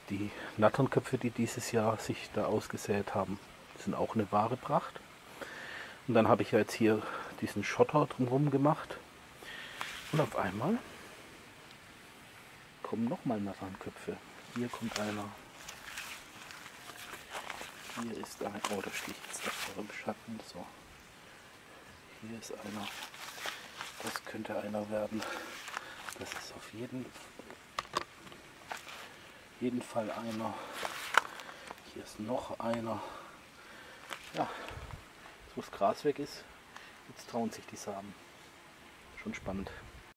Die Natternköpfe, die dieses Jahr sich da ausgesät haben, sind auch eine wahre Pracht. Und dann habe ich ja jetzt hier diesen Schotter drumherum gemacht. Und auf einmal kommen nochmal Natternköpfe. Hier kommt einer. Hier ist ein. Oh, da stehe ich jetzt davor im Schatten. So. Hier ist einer. Das könnte einer werden. Das ist auf jeden Fall einer. Hier ist noch einer. Ja, jetzt wo das Gras weg ist, jetzt trauen sich die Samen. Schon spannend.